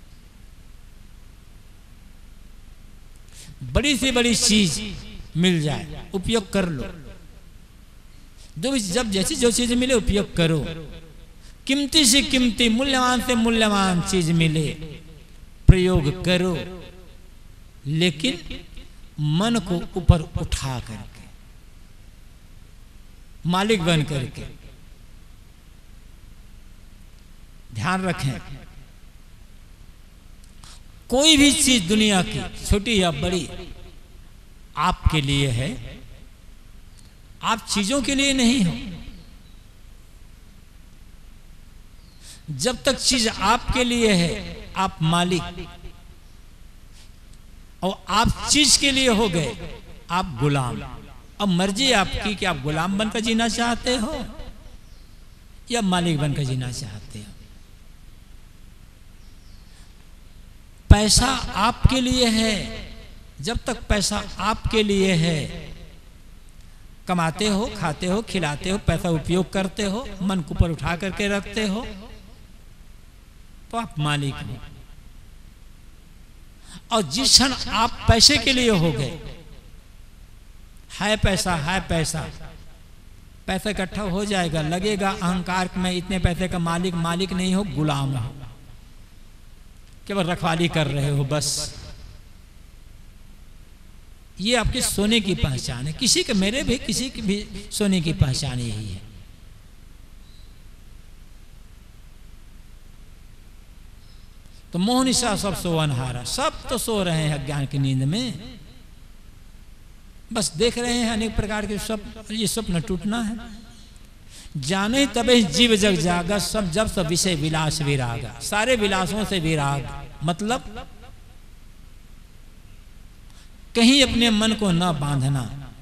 बड़ी से बड़ी चीज मिल जाए, उपयोग कर लो। जो जब जैसी जो चीज मिले उपयोग करो। कीमती से कीमती, मूल्यवान से मूल्यवान चीज मिले प्रयोग करो, लेकिन मन को ऊपर उठा करके, मालिक बन करके। ध्यान रखें, कोई भी चीज दुनिया की छोटी या बड़ी आपके लिए है, आप चीजों के लिए नहीं हो। जब तक चीज आपके लिए है आप मालिक, और आप चीज के लिए हो गए आप गुलाम। अब मर्जी आपकी कि आप गुलाम बनकर जीना चाहते हो या मालिक बनकर जीना चाहते हो। पैसा आपके लिए है, जब तक पैसा आपके लिए है, कमाते हो, खाते हो, खिलाते हो, पैसा उपयोग करते हो, मन को ऊपर उठा करके रखते हो, तो आप मालिक हो। और जिस क्षण आप पैसे के लिए हो गए, है पैसा, है पैसा, पैसा इकट्ठा हो जाएगा, लगेगा अहंकार में इतने पैसे का मालिक, मालिक नहीं हो, गुलाम हो, केवल रखवाली कर रहे हो बस। ये आपके सोने की पहचान है। किसी के, मेरे भी, किसी की भी सोने की पहचान यही है। तो मोह निशा सब सोवनहारा, सब तो सो रहे हैं अज्ञान की नींद में, बस देख रहे हैं अनेक प्रकार के स्वप्न। ये स्वप्न टूटना है। जाने तबे जीव जग जागा, सब जब सब विषय विलास विरागा। सारे विलासों से विराग, मतलब कहीं अपने मन को न बांधना।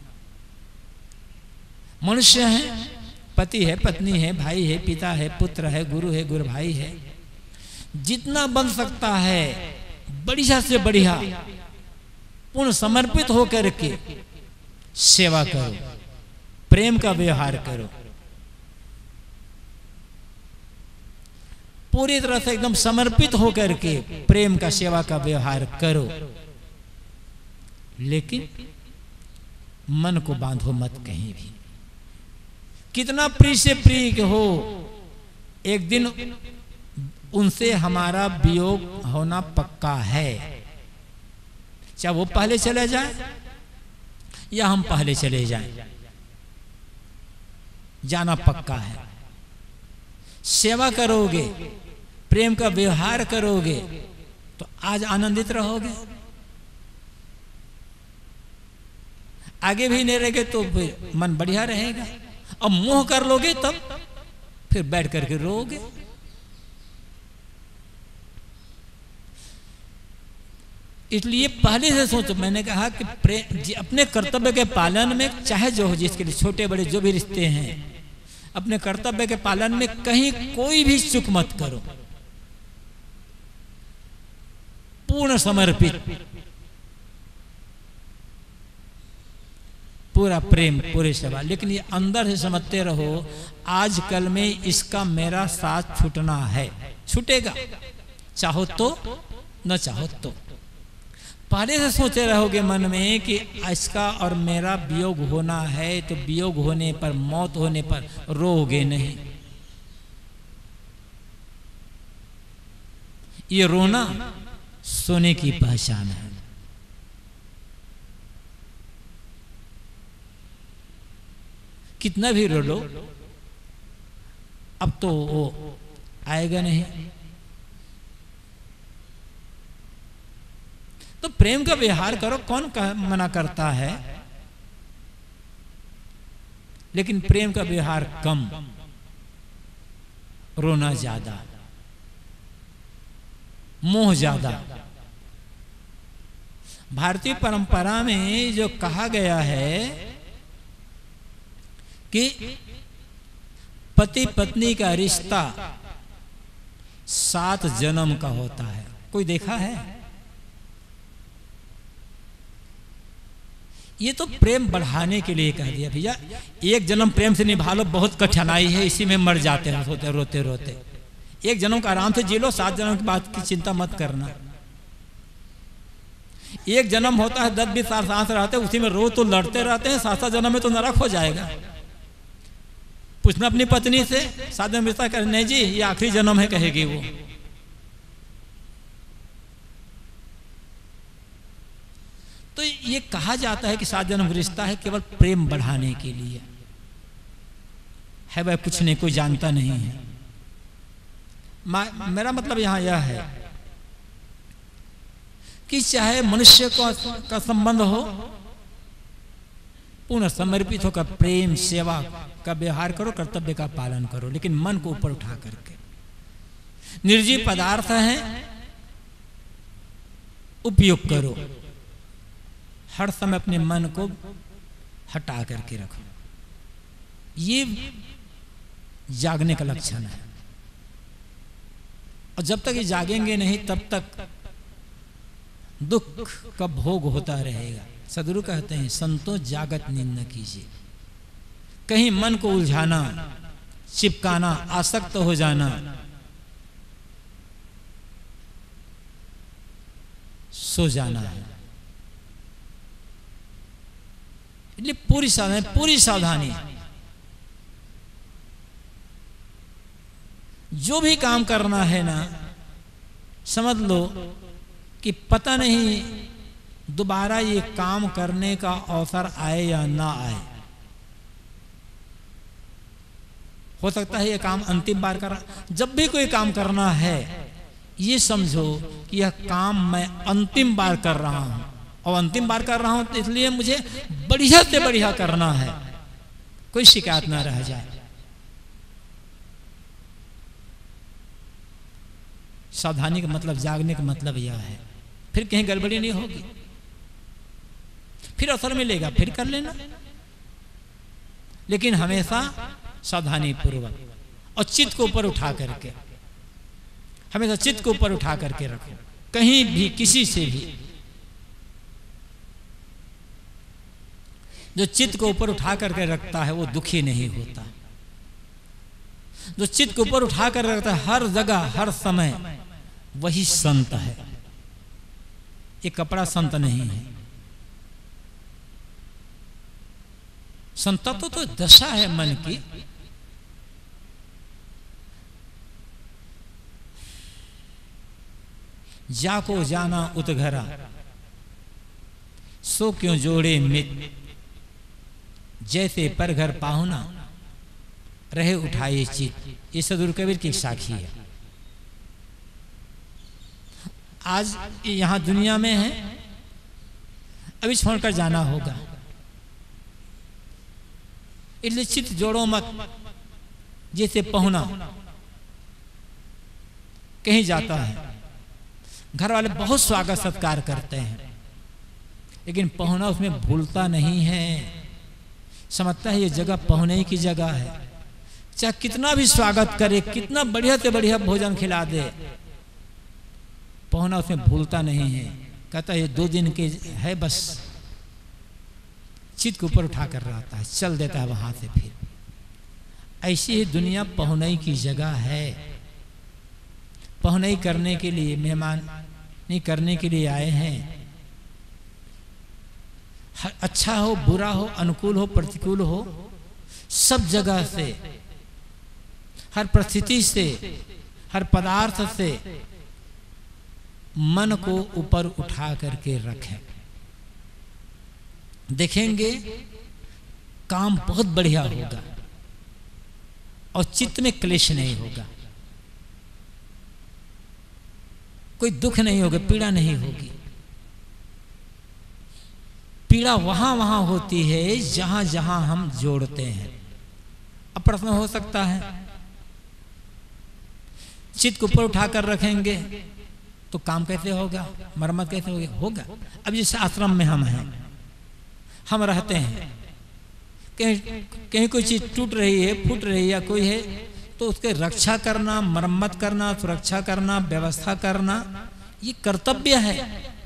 मनुष्य है, पति है, पत्नी है, भाई है, पिता है, पुत्र है, गुरु है, गुरु भाई है, जितना बन सकता है बढ़िया से बढ़िया पूर्ण समर्पित होकर के सेवा करो, प्रेम का व्यवहार करो, पूरी तरह से एकदम समर्पित होकर के प्रेम का, सेवा का व्यवहार करो। लेकिन मन को बांधो मत कहीं भी। कितना प्रिय से प्रिय हो, एक दिन उनसे हमारा वियोग होना पक्का है। चाहे वो पहले चले जाए या हम पहले चले जाएं, जाना पक्का है। सेवा करोगे, प्रेम का व्यवहार करोगे तो आज आनंदित रहोगे, आगे भी नहीं रहेंगे तो फिर मन बढ़िया रहेगा। अब मोह कर लोगे तब फिर बैठ करके रोओगे। इसलिए पहले से सोचो। मैंने कहा कि प्रेम, अपने कर्तव्य के पालन में, चाहे जो हो, जिसके लिए छोटे बड़े जो भी रिश्ते हैं, अपने कर्तव्य के पालन में कहीं कोई भी चूक मत करो, पूर्ण समर्पित, पूरा प्रेम, पूरे सेवा। लेकिन ये अंदर से समझते रहो, आजकल में इसका मेरा साथ छूटना है। छूटेगा, चाहो तो न चाहो तो। पहले से सोचे रहोगे मन में कि इसका और मेरा वियोग होना है, तो वियोग होने पर, मौत होने पर रोओगे नहीं। ये रोना सोने की पहचान है। कितना भी रो लो, अब तो वो आएगा नहीं। तो प्रेम का व्यवहार करो, कौन मना करता है, लेकिन प्रेम का व्यवहार कम, रोना ज्यादा, मोह ज्यादा, भारतीय परंपरा में जो कहा गया है कि पति पत्नी का रिश्ता सात जन्म का होता है, कोई देखा है? ये तो प्रेम बढ़ाने के लिए कह दिया भैया, एक जन्म प्रेम से निभा लो, बहुत कठिनाई है, इसी में मर जाते हैं रोते रोते रोते। एक जन्म का आराम से जी लो, सात जन्म की बात की चिंता मत करना। एक जन्म होता है, दस बीस साल सांस रहते हैं, उसी में रोज तो लड़ते रहते हैं, सात सात जन्म में तो नरक हो जाएगा। पूछना अपनी पत्नी से, सात जन्म रिश्ता कर, नहीं जी ये आखिरी जन्म है कहेगी वो। तो ये कहा जाता है कि सात जन्म रिश्ता है केवल प्रेम बढ़ाने के लिए है, वह कुछ नहीं, कोई जानता नहीं है। मेरा मतलब यहां यह है कि चाहे मनुष्य का, का संबंध हो, पूर्ण समर्पित होकर प्रेम सेवा का व्यवहार करो, कर्तव्य का पालन करो, लेकिन मन को ऊपर उठा करके। निर्जीव पदार्थ है, उपयोग करो, हर समय अपने मन को हटा करके रखो। ये जागने का लक्षण है। और जब तक ये जागेंगे नहीं तब तक दुख का भोग होता रहेगा। सदगुरु कहते हैं संतों जागत नींद न कीजिए। कहीं मन को उलझाना, चिपकाना, आसक्त हो जाना, सो जाना है। इसलिए पूरी सावधानी, पूरी सावधानी, जो भी काम करना है ना, समझ लो कि पता नहीं दोबारा ये काम करने का अवसर आए या ना आए। हो सकता है ये काम अंतिम बार कर, जब भी कोई काम करना है ये समझो कि यह काम मैं अंतिम बार कर रहा हूं, और अंतिम बार कर रहा हूं तो इसलिए मुझे बढ़िया से बढ़िया करना है, कोई शिकायत ना रह जाए। सावधानी का मतलब, जागने का मतलब यह है, फिर कहीं गड़बड़ी नहीं होगी, फिर अवसर मिलेगा फिर कर लेना, लेकिन हमेशा सावधानी पूर्वक और चित्त को ऊपर उठा करके, हमेशा चित्त को ऊपर उठा करके रखो। कहीं भी किसी से भी जो चित्त को ऊपर उठा करके रखता है वो दुखी नहीं होता। जो चित्त को ऊपर उठा कर रखता है हर जगह हर समय, वही संत है। ये कपड़ा संत नहीं है। संतत्व तो दशा है मन की। जाको जाना उतघरा, सो क्यों जोड़े मित, जैसे पर घर पाहुना रहे उठाए चित। ये सदगुरु कबीर की साखी है। आज यहां दुनिया में है, अभी छोड़कर जाना होगा, इसलिए चित जोड़ो मत। जैसे पहुना कहीं जाता है, घर वाले बहुत स्वागत सत्कार करते हैं, लेकिन पहुना उसमें भूलता नहीं है, समझता है ये जगह पहुने की जगह है। चाहे कितना भी स्वागत करे, कितना बढ़िया से बढ़िया भोजन खिला दे, पहुना उसमें भूलता नहीं है। कहता है ये दो दिन के है बस, चित्त के ऊपर उठा कर रहता है, चल देता है वहां से। फिर ऐसी ही दुनिया पहुनई की जगह है। पहुनई करने के लिए, मेहमान नहीं करने के लिए आए हैं। अच्छा हो बुरा हो, अनुकूल हो प्रतिकूल हो, सब जगह से, हर परिस्थिति से, हर पदार्थ से मन को ऊपर उठा करके रखें। देखेंगे काम बहुत बढ़िया होगा और चित्त में क्लेश नहीं होगा, कोई दुख नहीं होगा, पीड़ा नहीं होगी। पीड़ा वहां वहां होती है जहां जहां हम जोड़ते हैं। अब प्रश्न हो सकता है, चित्त को ऊपर उठाकर रखेंगे तो काम कैसे होगा, मरम्मत कैसे होगी? होगा। अब जिस आश्रम में हम हैं, हम रहते हैं, कहीं कहीं कोई चीज टूट रही है, फूट रही है या कोई है, तो उसके रक्षा करना, मरम्मत करना, सुरक्षा करना, व्यवस्था करना, ये कर्तव्य है,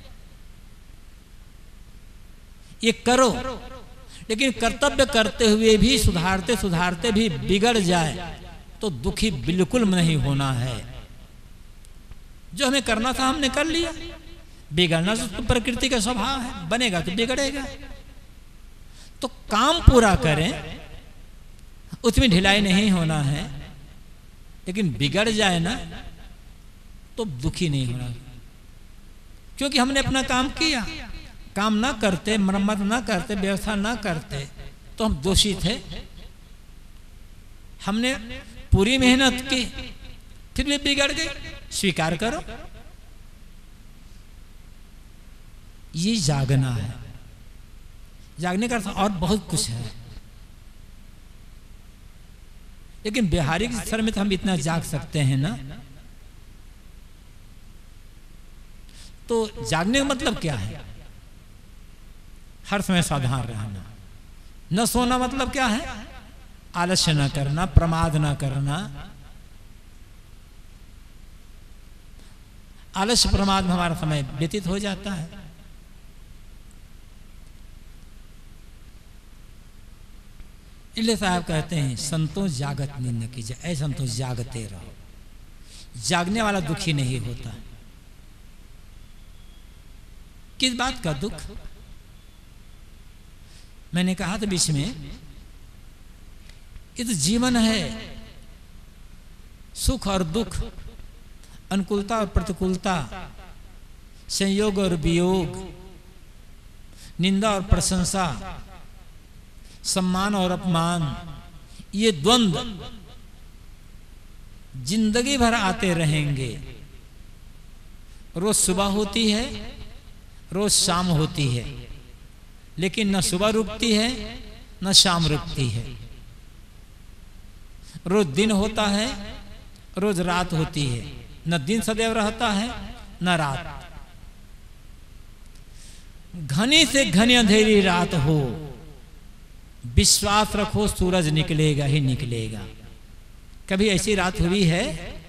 ये करो। लेकिन कर्तव्य करते हुए भी सुधारते सुधारते भी बिगड़ जाए तो दुखी बिल्कुल नहीं होना है। जो हमें करना था हमने कर लिया, बिगड़ना तो प्रकृति का स्वभाव है, बनेगा तो बिगड़ेगा। तो काम पूरा करें, उसमें ढिलाई नहीं होना है, लेकिन बिगड़ जाए ना तो दुखी नहीं होना, क्योंकि हमने अपना काम किया। काम ना करते, मरम्मत ना करते, व्यवस्था ना करते तो हम दोषी थे। हमने पूरी मेहनत की फिर भी बिगड़ गए, स्वीकार करो। ये जागना है। जागने का अर्थ और बहुत कुछ है, लेकिन व्यवहारिक स्तर में तो हम इतना जाग सकते हैं ना। तो जागने का मतलब क्या है? हर समय सावधान रहना। न सोना मतलब क्या है? आलस्य न करना, प्रमाद न करना। आलस्य प्रमाद में हमारा समय व्यतीत हो जाता है। इसलिए साहब कहते हैं संतों जागत निंद कीजिए, ऐ संतों जागते रहो। जागने वाला दुखी नहीं होता। किस बात का दुख? मैंने कहा था बीच में, ये तो जीवन है, सुख और दुख, अनुकूलता और प्रतिकूलता, संयोग और वियोग, निंदा और प्रशंसा, सम्मान और अपमान, ये द्वंद्व जिंदगी भर आते रहेंगे। रोज सुबह होती है, रोज शाम होती है, लेकिन न सुबह रुकती है न शाम रुकती है। रोज दिन होता है, रोज रात होती है, न दिन सदैव रहता है न रात। घनी से घनी अंधेरी रात हो, विश्वास रखो सूरज निकलेगा ही निकलेगा। कभी ऐसी रात हुई है?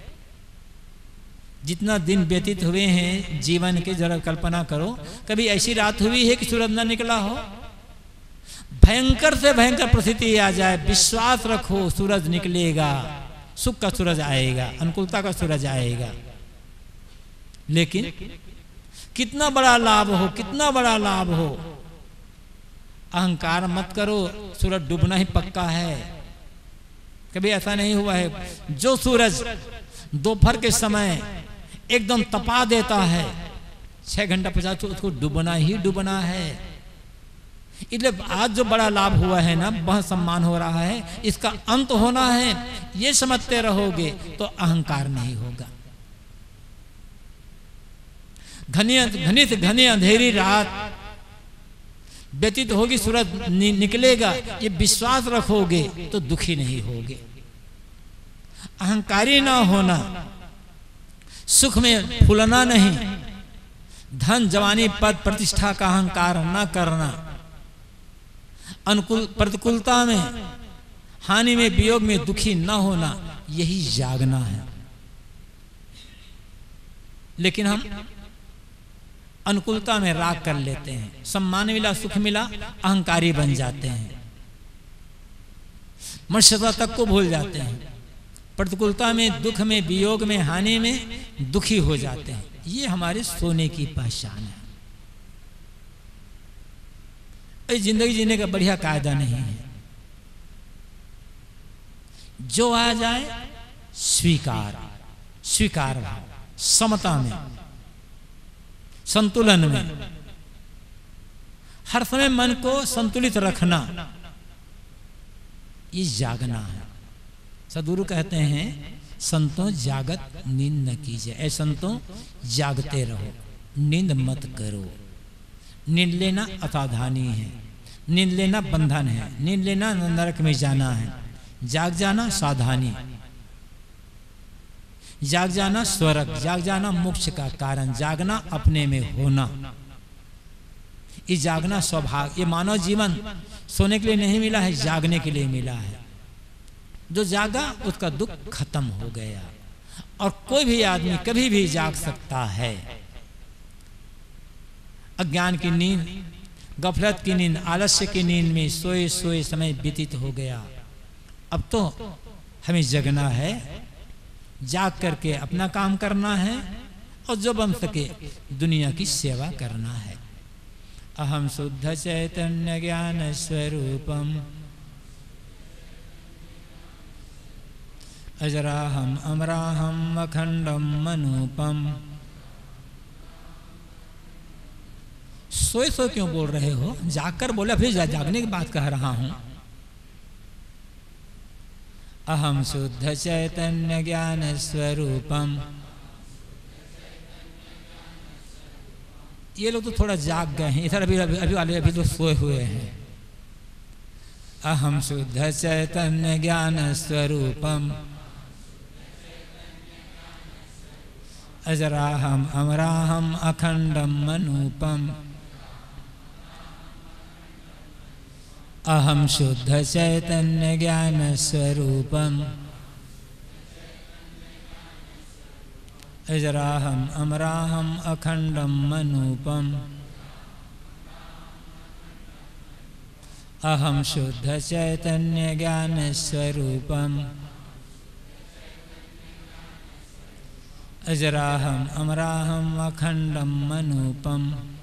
जितना दिन व्यतीत हुए हैं जीवन के, जरा कल्पना करो, कभी ऐसी रात हुई है कि सूरज न निकला हो? भयंकर से भयंकर परिस्थिति आ जाए, विश्वास रखो सूरज निकलेगा, सुख का सूरज आएगा, अनुकूलता का सूरज आएगा। लेकिन कितना बड़ा लाभ हो, कितना बड़ा लाभ हो, अहंकार मत करो, सूरज डूबना ही पक्का है। कभी ऐसा नहीं हुआ है? जो सूरज दोपहर के समय एकदम तपा देता है, छह घंटा पचास तो उसको डूबना ही डूबना है। इसलिए आज जो बड़ा लाभ हुआ है ना, बहुत सम्मान हो रहा है, इसका अंत होना है, ये समझते रहोगे तो अहंकार नहीं होगा। घनी घनी से घनी अंधेरी रात व्यतीत होगी, सूरज नि, निकलेगा, ये विश्वास रखोगे तो दुखी नहीं होगे। अहंकारी ना होना, सुख में फूलना नहीं, धन जवानी पद प्रतिष्ठा का अहंकार न करना, अनुकूल प्रतिकूलता में, हानि में, वियोग में दुखी न होना, यही जागना है। लेकिन हम अनुकूलता में राग कर लेते हैं, सम्मान मिला, सुख मिला, अहंकारी बन जाते हैं, मनुष्यता तक को भूल जाते हैं, प्रतिकूलता में, दुख में, वियोग में, हानि में दुखी हो जाते हैं। ये हमारे सोने की पहचान है। जिंदगी जीने का बढ़िया कायदा नहीं है। जो आ जाए स्वीकार, स्वीकार भाव, समता में, संतुलन में, हर समय मन को संतुलित रखना, ये जागना है। सदगुरु कहते हैं संतों जागत नींद न कीजिए, ऐ संतों जागते रहो, नींद मत करो। नींद लेना असावधानी है, नींद लेना बंधन है, नींद लेना नरक में जाना है, जाग जाना सावधानी। जाग जाना स्वर्ग, जाग जाना मोक्ष का कारण, जागना अपने में होना, ये जागना सौभाग्य। ये मानव जीवन सोने के लिए नहीं मिला है, जागने के लिए मिला है। जो जागा उसका दुख खत्म हो गया। और कोई भी आदमी कभी भी जाग सकता है। अज्ञान की नींद, गफलत की नींद, आलस्य की नींद में सोए सोए समय व्यतीत हो गया। अब तो हमें जगना है, जाग करके अपना काम करना है और जो बन सके दुनिया की सेवा करना है। अहम शुद्ध चैतन्य ज्ञान स्वरूपम अजराहम अमराहम अखंडम मनूपम। सोए सोए क्यों बोल रहे हो? जागकर बोला, फिर जा, जागने की बात कह रहा हूं। अहम शुद्ध चैतन्य ज्ञान स्वरूपम। ये लोग तो थोड़ा जाग गए हैं, इधर अभी अभी वाले अभी तो सोए हुए हैं। अहम शुद्ध चैतन्य ज्ञान स्वरूपम अजराहम अमराहम अखंडम मनूपम। अहम शुद्ध चैतन्य ज्ञान स्वरूपम अजराहम अमराहम अखंडम मनूपम। अहम शुद्ध चैतन्य ज्ञान स्वरूपम अजराहम अमराहम अखंडम मनूपम।